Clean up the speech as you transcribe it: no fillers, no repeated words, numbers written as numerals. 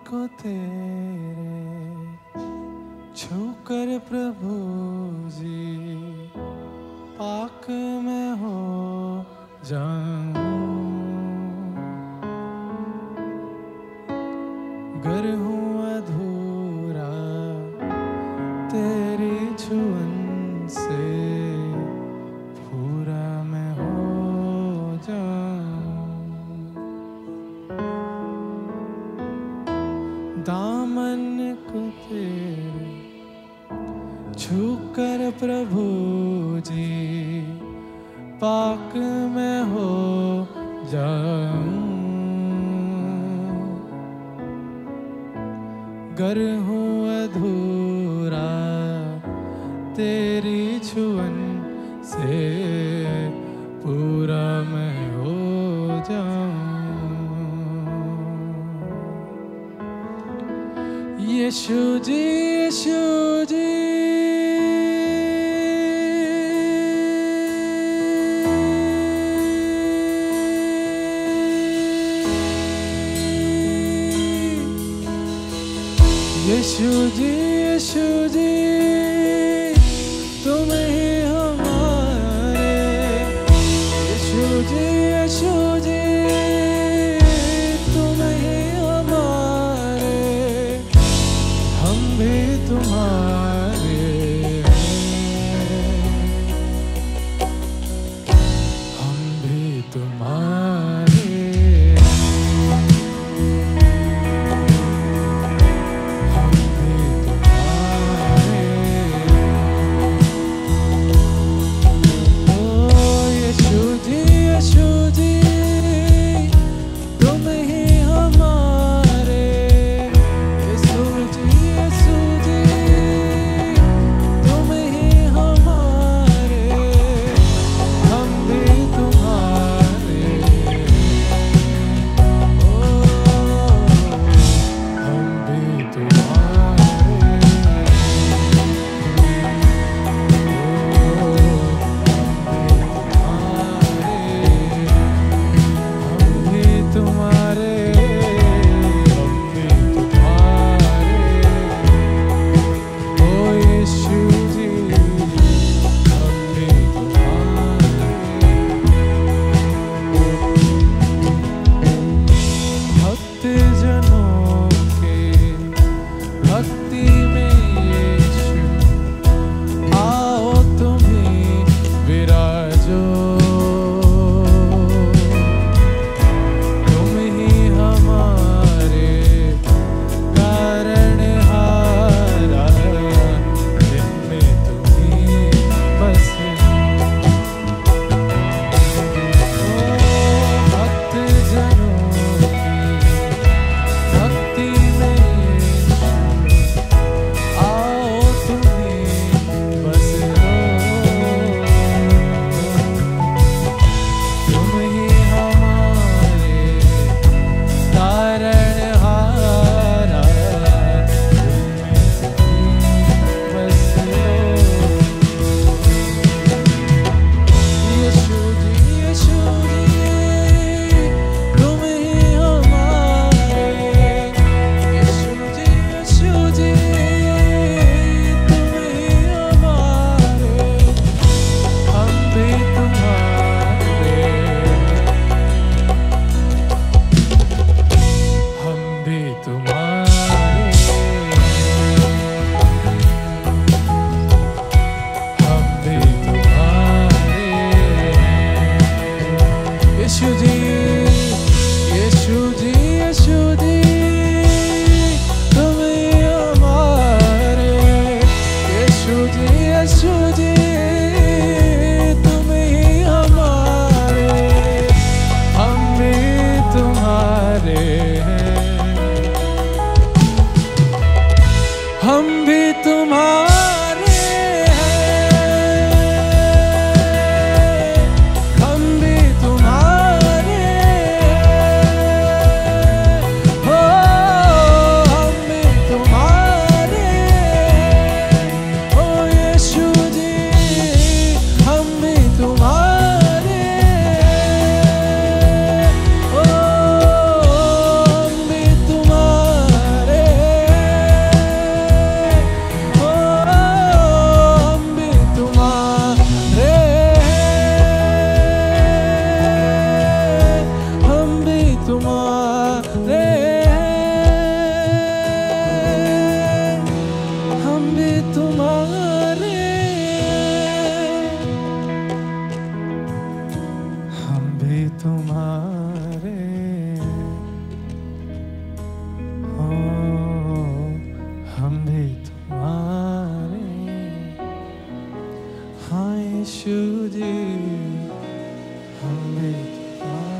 को तेरे छूकर प्रभु जी पाक में हो जाऊं। गर हूँ अधूरा तेरी छुअन से पूरा मैं हो जाऊं। दामन को तेरे छूकर प्रभु जी पाक में हो जाऊं। गर हूँ अधूरा तेरी छुअन से पूरा मैं हो जाऊं। यीशु जी यीशु जी यीशु जी यीशु जी तुम ही हमारे। यीशु जी यीशु जी तुम ही हमारे। हम भी तुम्हारे हम भी तुम्हारे। हम भी तुम्हारे यीशु जी हम भी तुम्हारे।